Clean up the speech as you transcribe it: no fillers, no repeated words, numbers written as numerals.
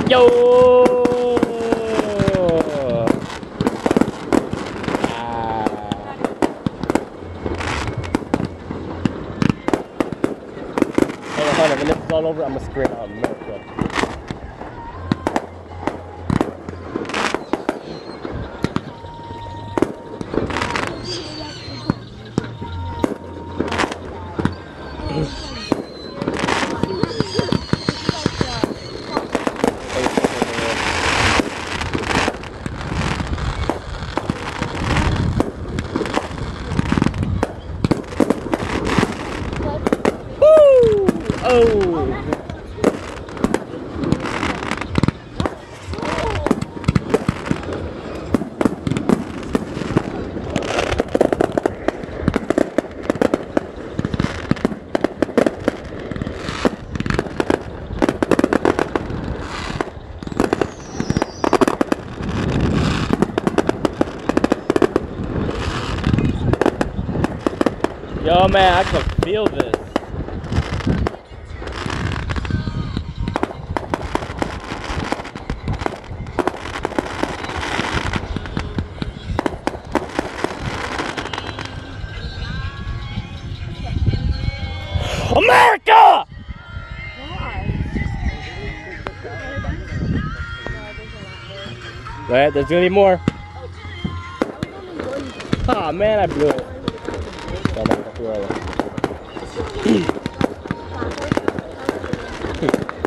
Yo! Hold on, when this is all over, I'm gonna scream out America. Oh! Yo, man, I can feel this. America! Right, there's gonna be more. Ah, man, I blew it. Oh, man,